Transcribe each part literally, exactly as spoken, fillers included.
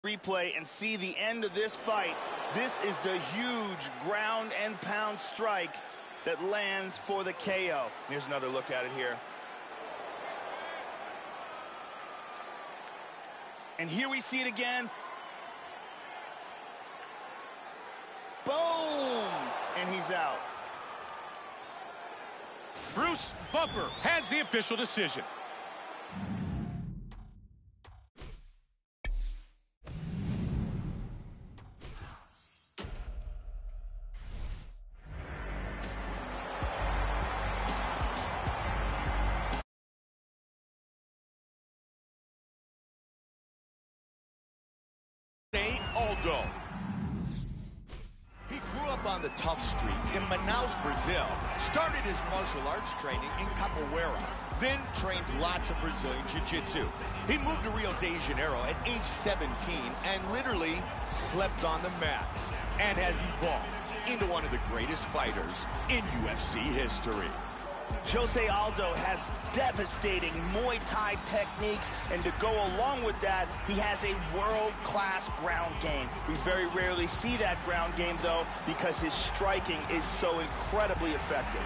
Replay and see the end of this fight. This is the huge ground and pound strike that lands for the K O. Here's another look at it here. And here we see it again. Boom! And he's out. Bruce Buffer has the official decision. Aldo. He grew up on the tough streets in Manaus, Brazil, started his martial arts training in Capoeira, then trained lots of Brazilian Jiu-Jitsu. He moved to Rio de Janeiro at age seventeen and literally slept on the mats and has evolved into one of the greatest fighters in U F C history. Jose Aldo has devastating Muay Thai techniques, and to go along with that, he has a world-class ground game. We very rarely see that ground game, though, because his striking is so incredibly effective.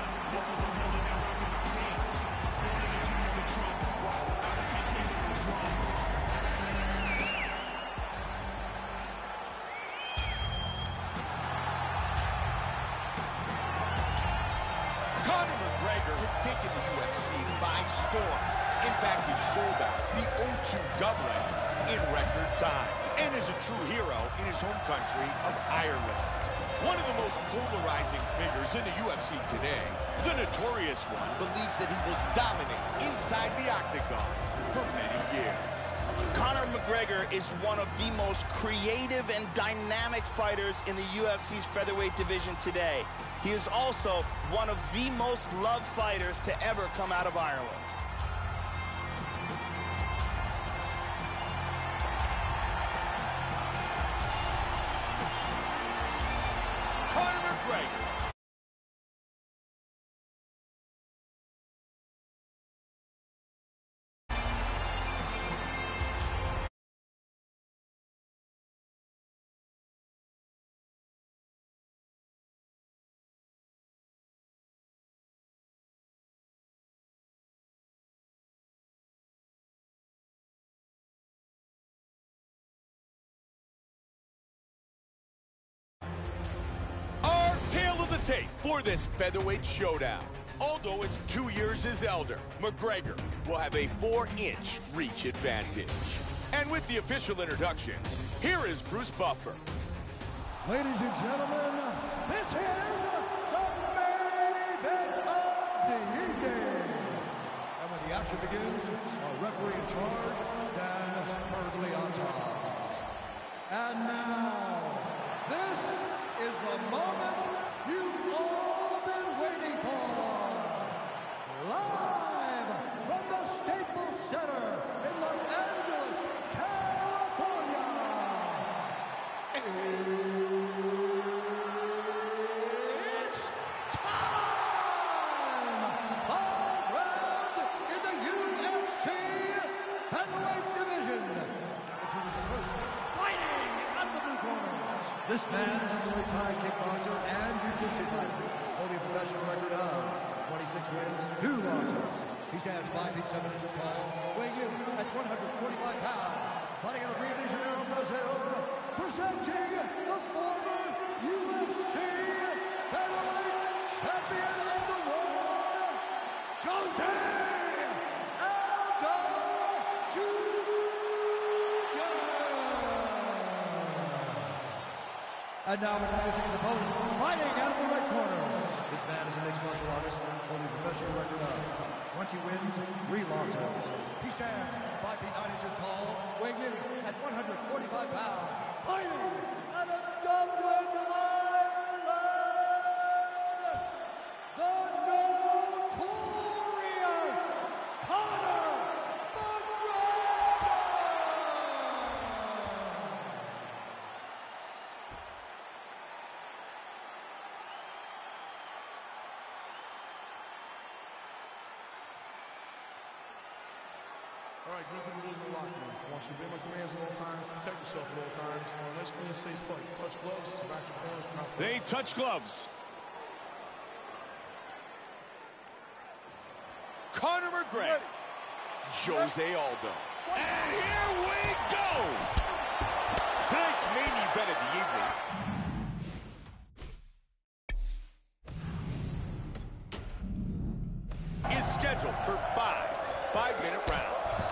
Has taken the U F C by storm. In fact, he sold out the O two Dublin in record time and is a true hero in his home country of Ireland. One of the most polarizing figures in the U F C today, the Notorious One believes that he will dominate inside the octagon for many years. Conor McGregor is one of the most creative and dynamic fighters in the U F C's featherweight division today. He is also one of the most loved fighters to ever come out of Ireland. Conor McGregor. Tale of the tape for this featherweight showdown. Aldo is two years his elder. McGregor will have a four-inch reach advantage. And with the official introductions, here is Bruce Buffer. Ladies and gentlemen, this is the main event of the evening. And when the action begins, our referee in charge, Dan Pergliata. And now, this is the moment you've all been waiting for. Live from the Staples Center in Los Angeles, California. It's time! Five rounds in the U F C featherweight division. This is the first fighting out of the blue corner. This man is a Muay Thai kickboxer and jiu-jitsu fighter, holding a professional record of twenty-six wins, two losses. He stands five feet seven inches tall, weighing in at one hundred forty-five pounds, fighting out of Rio de Janeiro, Brazil, presenting the former U F C featherweight champion of the world, Jose Aldo Junior And now introducing his opponent, fighting out of the red corner. This man is a mixed martial artist, holding a professional record of twenty wins, three losses. He stands five feet nine inches tall, weighing in at one hundred forty-five pounds, fighting out of Dublin, Ireland, the notorious Conor McGregor! All right, good thing we lose in the locker room. I want you to obey my commands at all times, protect yourself at all times. I want a nice, clean, safe fight. Touch gloves, back your corners, come out. They touch gloves. Conor McGregor. Jose Aldo. And here we go! Tonight's main event of the evening. Is scheduled for five five-minute rounds.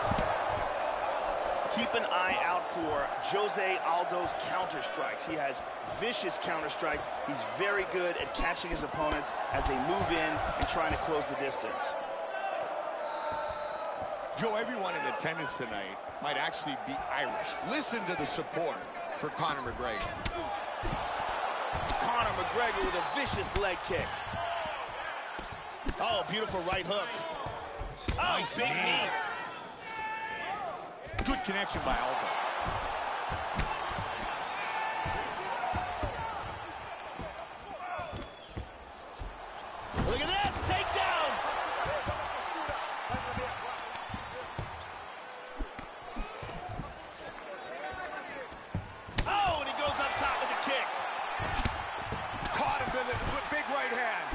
Keep an eye out for Jose Aldo's counter strikes. He has vicious counter strikes. He's very good at catching his opponents as they move in and trying to close the distance. Joe, everyone in attendance tonight might actually be Irish. Listen to the support for Conor McGregor. Conor McGregor with a vicious leg kick. Oh, beautiful right hook. Oh, nice big knee. Good connection by Aldo. Look at this, takedown. Oh, and he goes up top with the kick. Caught him with the big right hands.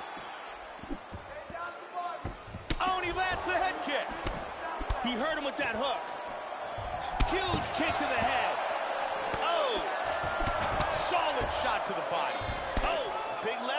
Oh, and he lands the head kick. He hurt him with that hook. Huge kick to the head. Oh. Solid shot to the body. Oh, big left.